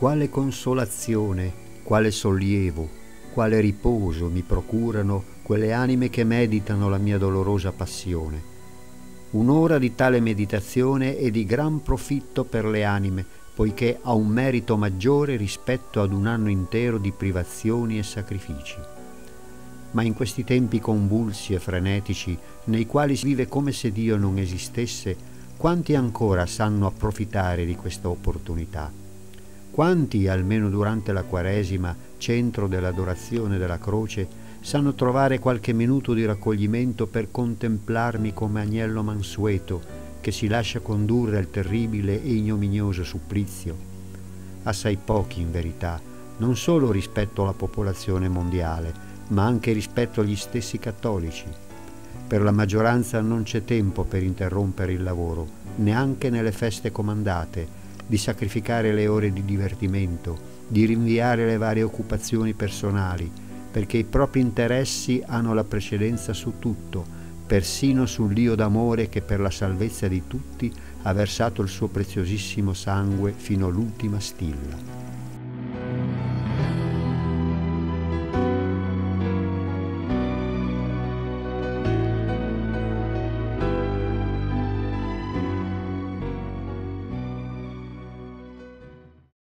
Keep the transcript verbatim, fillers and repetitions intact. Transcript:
quale consolazione, quale sollievo, quale riposo mi procurano quelle anime che meditano la mia dolorosa passione. Un'ora di tale meditazione è di gran profitto per le anime, poiché ha un merito maggiore rispetto ad un anno intero di privazioni e sacrifici. Ma in questi tempi convulsi e frenetici, nei quali si vive come se Dio non esistesse, quanti ancora sanno approfittare di questa opportunità? Quanti, almeno durante la Quaresima, centro dell'adorazione della croce, sanno trovare qualche minuto di raccoglimento per contemplarmi come agnello mansueto che si lascia condurre al terribile e ignominioso supplizio? Assai pochi, in verità, non solo rispetto alla popolazione mondiale, ma anche rispetto agli stessi cattolici. Per la maggioranza non c'è tempo per interrompere il lavoro, neanche nelle feste comandate, di sacrificare le ore di divertimento, di rinviare le varie occupazioni personali, perché i propri interessi hanno la precedenza su tutto, persino sull'Io d'amore che per la salvezza di tutti ha versato il suo preziosissimo sangue fino all'ultima stilla.